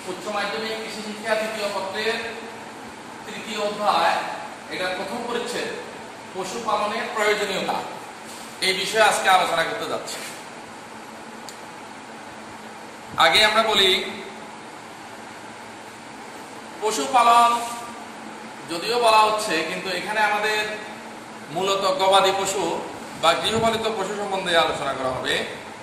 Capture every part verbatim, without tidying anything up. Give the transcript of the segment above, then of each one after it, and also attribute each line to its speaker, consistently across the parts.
Speaker 1: উচ্চ মাধ্যমিক কৃষি শিক্ষা তৃতীয় পত্রের তৃতীয় অধ্যায়, এটা প্রথম পরিচ্ছেদ পশুপালনের প্রয়োজনীয়তা, এই বিষয়ে আজকে আলোচনা করতে যাচ্ছি। আগে আমরা বলি, পশুপালন যদিও বলা হচ্ছে, কিন্তু এখানে আমাদের মূলত গবাদি পশু বা গৃহপালিত পশু সম্বন্ধে আলোচনা করা হবে।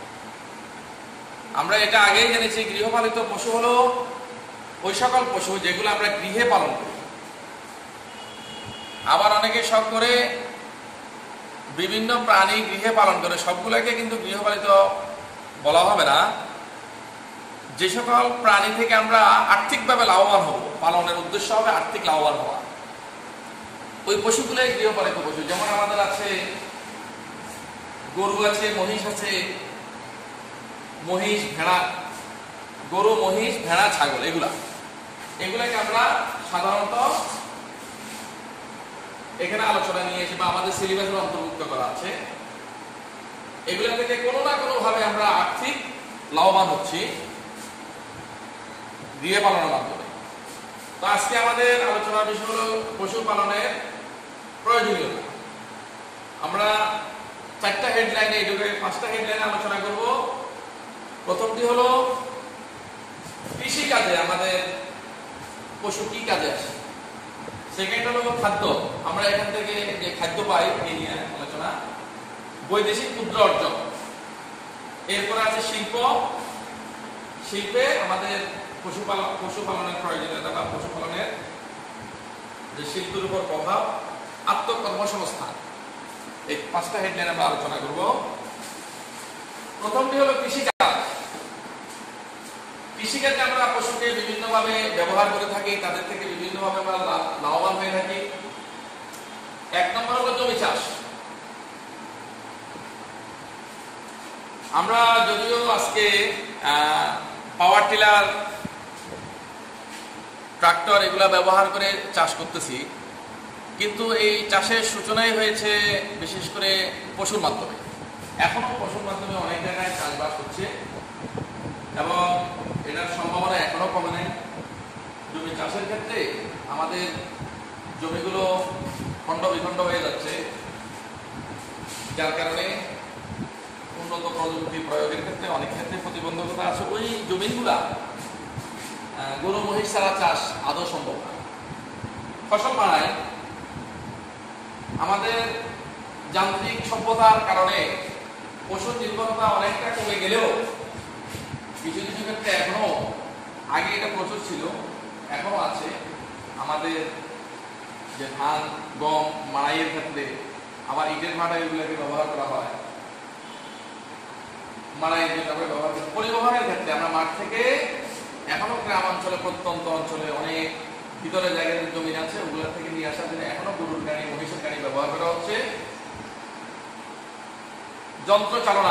Speaker 1: আমরা এটা আগেই জেনেছি, গৃহপালিত পশু হলো ওই সকল পশু যেগুলো আমরা গৃহে পালন করি। আবার অনেকে শখ করে বিভিন্ন প্রাণী গৃহে পালন করে, সবগুলোকে কিন্তু গৃহপালিত বলা হবে না। যে সকল প্রাণী থেকে আমরা আর্থিকভাবে লাভবান হব, পালনের উদ্দেশ্য হবে আর্থিক লাভবান হওয়া, ওই পশুগুলোই গৃহপালিত পশু। যেমন আমাদের আছে গরু আছে, মহিষ আছে, মহিষ ভেড়া, গরু মহিষ ভেড়া ছাগল, এগুলা এগুলাকে আমরা সাধারণত এখানে আলোচনা নিয়ে এসে বা আমাদের সিলেবাসের অন্তর্ভুক্ত করা আছে। এগুলা থেকে কোনো না কোনো ভাবে আমরা আর্থিক লাভবান হচ্ছি গৃহ পালনের মাধ্যমে। তো আজকে আমাদের আলোচনার বিষয় হলো পশুপালনের প্রয়োজনীয়তা। আমরা চারটা হেডলাইনে, এটাকে পাঁচটা হেডলাইনে আলোচনা করব। প্রথমটি হলো কৃষি কাজে আমাদের পশু কি কাজে আসে। সেকেন্ড হলো খাদ্য, আমরা এখান থেকে যে খাদ্য পাই এই নিয়ে আলোচনা। বৈদেশিক মুদ্রা অর্জন, এরপর আছে শিল্প, শিল্পে আমাদের পশুপালন পশুপালনের প্রয়োজনীয়তা বা পশুপালনের যে শিল্পের উপর প্রভাব, আত্মকর্মসংস্থান, এই পাঁচটা হেডলাইন আমরা আলোচনা করব। প্রথমটি হলো কৃষিকাজ। কৃষিকাজে আমরা পশুকে বিভিন্নভাবে ব্যবহার করে থাকি, তাদের থেকে বিভিন্নভাবে আমরা লাভবান হয়ে থাকি। এক নম্বর হলো জমি চাষ। আমরা যদিও আজকে পাওয়ার টিলার, ট্রাক্টর এগুলা ব্যবহার করে চাষ করতেছি, কিন্তু এই চাষের সূচনাই হয়েছে বিশেষ করে পশুর মাধ্যমে। এখনো পশুর মাধ্যমে অনেক জায়গায় চাষবাস হচ্ছে এবং এটার সম্ভাবনা এখনো কমে নেই। জমি চাষের ক্ষেত্রে আমাদের জমিগুলো খণ্ড বিখণ্ড হয়ে যাচ্ছে, যার কারণে উন্নত প্রযুক্তি প্রয়োগের ক্ষেত্রে অনেক ক্ষেত্রে প্রতিবন্ধকতা আছে। ওই জমিগুলা গরু মহিষ ছাড়া চাষ আদৌ সম্ভব না। ফসল মানায় আমাদের যান্ত্রিক সভ্যতার কারণে পশুর নির্ভরতা অনেকটা কমে গেলেও কিছু কিছু ক্ষেত্রে এখনো, আগে এটা প্রচুর ছিল, এখনো আছে। আমাদের যে ধান গম মাড়াইয়ের ক্ষেত্রে আবার ইটের ভাটা এগুলোকে ব্যবহার করা হয়, মাড়াইয়ের জন্য ব্যবহার করি। পরিবহনের ক্ষেত্রে আমরা মাঠ থেকে এখনো গ্রাম অঞ্চলে, প্রত্যন্ত অঞ্চলে অনেক ভিতরে জায়গায় জমি আছে, ওগুলো থেকে নিয়ে আসার জন্য এখনো গরুর গাড়ি, মহিষের গাড়ি ব্যবহার করা হচ্ছে। যন্ত্র চালনা,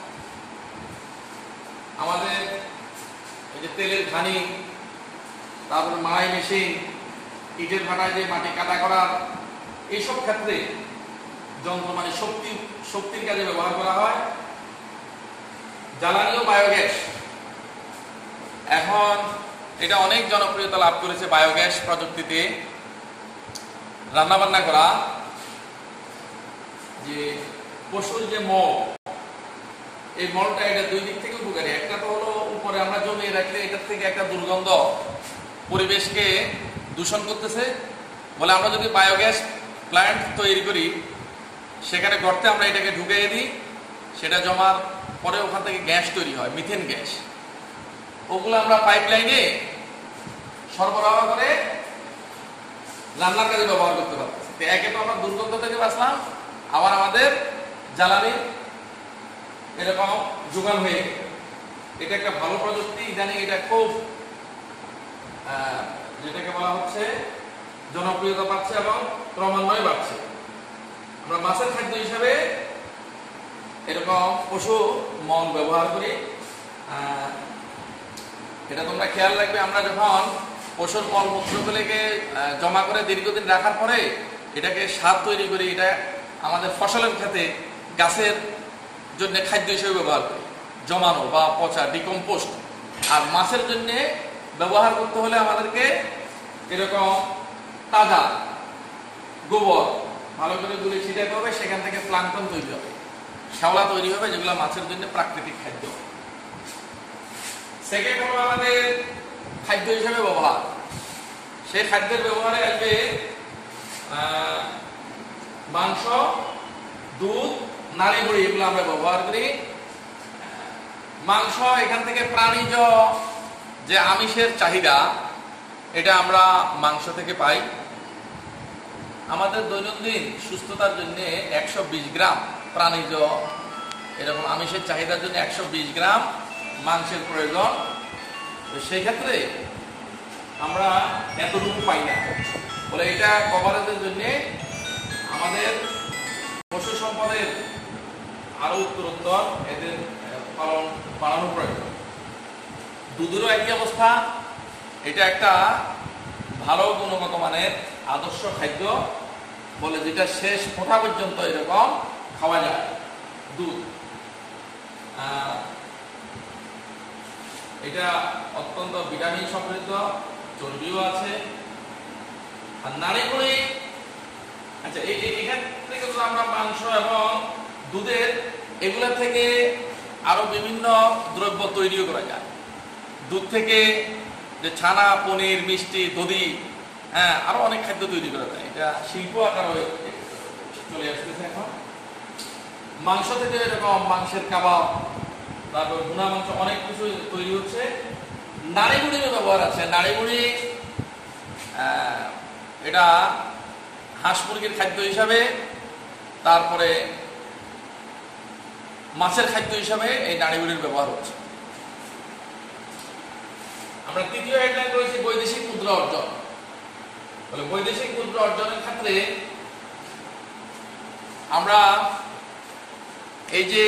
Speaker 1: আমাদের এই যে তেলের ঘানি, তারপরে মাড়াই মেশিন, ইটের ভাটায় যে মাটি কাটা করার, এইসব ক্ষেত্রে যন্ত্র মানে শক্তি শক্তির কাজে ব্যবহার করা হয়। জ্বালানি ও বায়োগ্যাস, এখন এটা অনেক জনপ্রিয়তা লাভ করেছে। বায়োগ্যাস প্রযুক্তিতে রান্না বান্না করা, যে পশুর যে মল, এই মলটা এটা দুই দিক থেকে উপকারী। একটা তো হলো উপরে আমরা জমিয়ে রাখলে এটার থেকে একটা দুর্গন্ধ পরিবেশকে দূষণ করতেছে, বলে আমরা যদি বায়োগ্যাস প্ল্যান্ট তৈরি করি, সেখানে গর্তে আমরা এটাকে ঢুকিয়ে দিই, সেটা জমার পরে ওখান থেকে গ্যাস তৈরি হয়, মিথেন গ্যাস। ওগুলো আমরা পাইপ লাইনে সরবরাহ করে রান্নার কাজে ব্যবহার করতে পারতেছি। একে তো আমরা দুর্গন্ধ থেকে বাঁচলাম, আবার আমাদের জ্বালানি এরকম যোগান হয়ে গেল। এটা একটা ভালো প্রযুক্তি। ইদানিং এটা খুব যেটাকে বলা হচ্ছে জনপ্রিয়তা পাচ্ছে এবং ক্রমান্বয়ে বাড়ছে। আমরা মাছের খাদ্য হিসাবে এরকম পশু মল ব্যবহার করি। এটা তোমরা খেয়াল রাখবে, আমরা যখন পশুর মলমূত্রগুলিকে জমা করে দীর্ঘদিন রাখার পরে এটাকে সার তৈরি করি, এটা আমাদের ফসলের ক্ষেত্রে গাছের জন্য খাদ্য হিসেবে ব্যবহার করি, জমানো বা পচা, ডিকম্পোস্ট। আর মাছের জন্য ব্যবহার করতে হলে আমাদেরকে এরকম তাজা গোবর ভালো করে গুলে ছিটাতে হবে, সেখান থেকে প্লাঙ্কটন তৈরি হবে, শ্যাওলা তৈরি হবে, যেগুলো মাছের জন্য প্রাকৃতিক খাদ্য। সেকেন্ড হলো আমাদের খাদ্য হিসেবে ব্যবহার। সেই খাদ্যের ব্যবহারে আসবে মাংস, দুধ, নাড়ি ভুড়ি, এগুলো আমরা ব্যবহার করি। মাংস, এখান থেকে প্রাণীজ যে আমিষের চাহিদা, এটা আমরা মাংস থেকে পাই। আমাদের দৈনন্দিন সুস্থতার জন্য একশো বিশ গ্রাম প্রাণীজ এরকম আমিষের চাহিদার জন্য একশো বিশ গ্রাম মাংসের প্রয়োজন। তো সেই ক্ষেত্রে আমরা এতটুকু পাই না বলে এটা কভারেজের জন্য আমাদের পশু সম্পদের আরো উত্তরোত্তর এদের পালন বাড়ানো প্রয়োজন। দুধেরও একই অবস্থা। এটা একটা ভালো গুণগত মানের আদর্শ খাদ্য বলে, যেটা শেষ ফোঁটা পর্যন্ত এরকম খাওয়া যায় দুধ। এটা অত্যন্ত ভিটামিন সমৃদ্ধ, চর্বিও আছে। আর নাড়ি ভুড়ি, আচ্ছা এখান থেকে তো আমরা মাংস এবং দুধের এগুলা থেকে আরো বিভিন্ন দ্রব্য তৈরিও করা যায়। দুধ থেকে যে ছানা, পনির, মিষ্টি, দধি, হ্যাঁ আরো অনেক খাদ্য তৈরি করা যায়। এটা শিল্প আকারে চলে আসতেছে এখন। মাংস থেকে এরকম মাংসের কাবাব, তারপর ভুনা মাংস, অনেক কিছু তৈরি হচ্ছে। নাড়ি মুড়িরও ব্যবহার আছে। নাড়ি মুড়ি এটা হাঁস মুরগির খাদ্য হিসাবে, তারপরে মাছের খাদ্য হিসাবে এই নাড়ি মুড়ির ব্যবহার হচ্ছে। আমরা তৃতীয় হেডলাইন রয়েছে বৈদেশিক মুদ্রা অর্জন। বলে বৈদেশিক মুদ্রা অর্জনের ক্ষেত্রে আমরা এই যে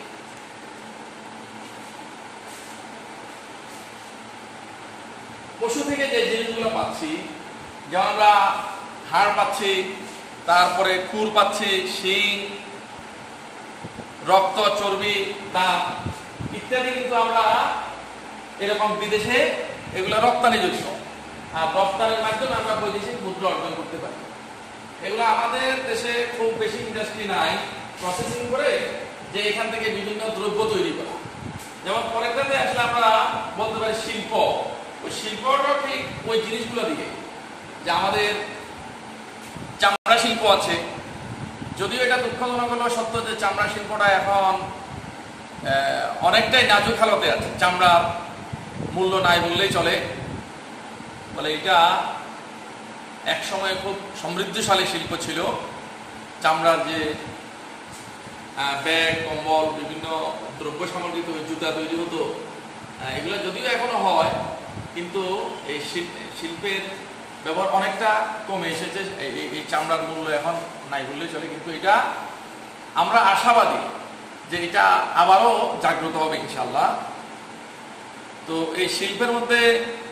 Speaker 1: পশু থেকে যে জিনিসগুলো পাচ্ছি, যেমন আমরা হাড় পাচ্ছি, তারপরে খুর পাচ্ছি, শিং, রক্ত, চর্বি, দাঁত ইত্যাদি, কিন্তু আমরা এরকম বিদেশে এগুলো রপ্তানিযোগ্য, আর রপ্তানির মাধ্যমে আমরা বৈদেশিক মুদ্রা অর্জন করতে পারি। এগুলো আমাদের দেশে খুব বেশি ইন্ডাস্ট্রি নাই প্রসেসিং করে যে এখান থেকে বিভিন্ন দ্রব্য তৈরি করা। যেমন পরেরটাতে আসলে আমরা বলতে পারি শিল্প। ওই শিল্পটা ঠিক ওই জিনিসগুলো দিকে, যে আমাদের চামড়া শিল্প আছে। যদিও এটা দুঃখজনক হলো সত্য যে চামড়া শিল্পটা এখন অনেকটাই নাজুক হালতে আছে, চামড়ার মূল্য নাই বললেই চলে। বলে এটা এক সময় খুব সমৃদ্ধশালী শিল্প ছিল। চামড়ার যে ব্যাগ, কম্বল, বিভিন্ন দ্রব্য সামগ্রী তৈরি, জুতা তৈরি হতো, এগুলো যদিও এখনো হয়, কিন্তু এই শিল্পের ব্যবহার অনেকটা কমে এসেছে। এই চামড়ার মূল্য এখন নাই বললেই চলে। কিন্তু এটা আমরা আশাবাদী যে এটা আবারও জাগ্রত হবে ইনশাল্লাহ। তো এই শিল্পের মধ্যে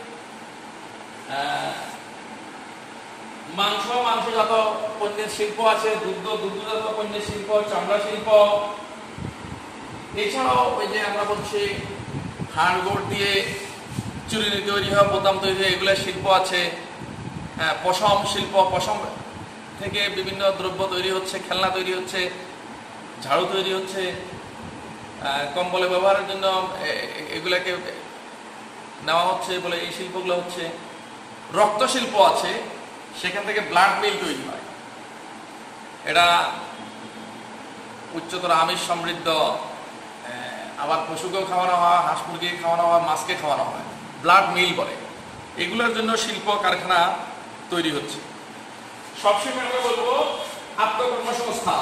Speaker 1: মাংস, মাংসজাত পণ্যের শিল্প আছে, দুগ্ধ, দুগ্ধজাত পণ্যের শিল্প, চামড়া শিল্প। এছাড়াও ওই যে আমরা বলছি হাড় গোড় দিয়ে চুরি তৈরি হয়, বোতাম তৈরি হয়, এগুলো শিল্প আছে। হ্যাঁ, পশম শিল্প, পশম থেকে বিভিন্ন দ্রব্য তৈরি হচ্ছে, খেলনা তৈরি হচ্ছে, ঝাড়ু তৈরি হচ্ছে, কম্বলে ব্যবহারের জন্য এগুলাকে নেওয়া হচ্ছে বলে এই শিল্পগুলো হচ্ছে। রক্ত শিল্প আছে, সেখান থেকে ব্লাড মিল তৈরি হয়। এটা উচ্চতর আমিষ সমৃদ্ধ, আবার পশুকেও খাওয়ানো হয়, হাঁস মুরগি খাওয়ানো হয়, মাছকে খাওয়ানো হয়, ব্লাড মিল বলে। এগুলোর জন্য শিল্প কারখানা তৈরি হচ্ছে। সবশেষে আমরা বলবো আত্মকর্মসংস্থান।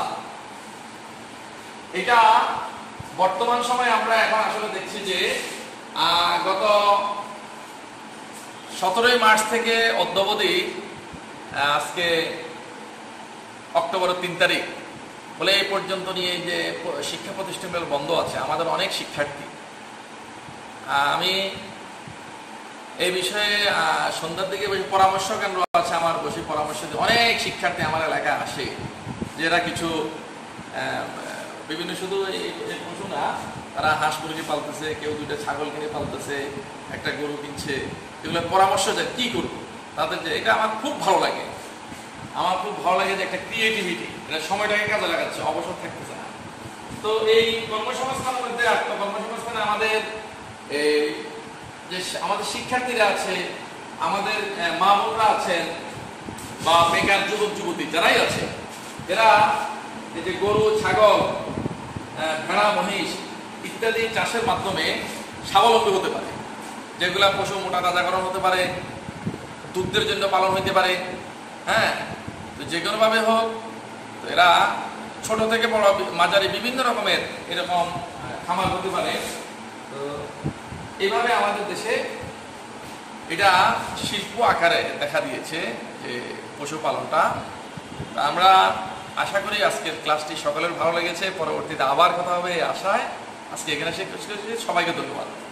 Speaker 1: এটা বর্তমান সময়ে আমরা এখন আসলে দেখছি যে গত সতেরোই মার্চ থেকে অদ্যাবধি, আজকে অক্টোবরের তিন তারিখ বলে এই পর্যন্ত নিয়ে যে শিক্ষা প্রতিষ্ঠানগুলো বন্ধ আছে, আমাদের অনেক শিক্ষার্থী, আমি এই বিষয়ে সন্ধ্যার দিকে বসে পরামর্শ কেন্দ্র আছে আমার, বসে পরামর্শ দিয়ে অনেক শিক্ষার্থী আমার এলাকায় আসে, যারা কিছু বিভিন্ন শুধু এই পশু না তারা হাঁস মুরগি পালতেছে, কেউ দুইটা ছাগল কিনে পালতেছে, একটা গরু কিনছে, এগুলো পরামর্শ দেয় কী করবো তাদের, যে এটা আমার খুব ভালো লাগে। আমার খুব ভালো লাগে যে একটা ক্রিয়েটিভিটি, এটা সময়টাকে কাজে লাগাচ্ছে, অবসর থাকতেছে না। তো এই কর্মসংস্থানের মধ্যে কর্মসংস্থানে আমাদের এই যে আমাদের শিক্ষার্থীরা আছে, আমাদের মা বোনরা আছেন, বা বেকার যুবক যুবতী যারাই আছে, এরা এই যে গরু, ছাগল, ভেড়া, মহিষ ইত্যাদি চাষের মাধ্যমে স্বাবলম্বী হতে পারে। যেগুলা পশু মোটা তাজাকরণ হতে পারে, দুধের জন্য পালন হইতে পারে, হ্যাঁ, তো যে কোনোভাবে হোক এরা ছোট থেকে বড় মাঝারি বিভিন্ন রকমের এরকম খামার হতে পারে। তো এইভাবে আমাদের দেশে এটা শিল্প আকারে দেখা দিয়েছে যে পশুপালনটা। আমরা আশা করি আজকের ক্লাসটি সকলের ভালো লেগেছে। পরবর্তীতে আবার কথা হবে এই আশায় আজকে এখানে শেষ করছি। সবাইকে ধন্যবাদ।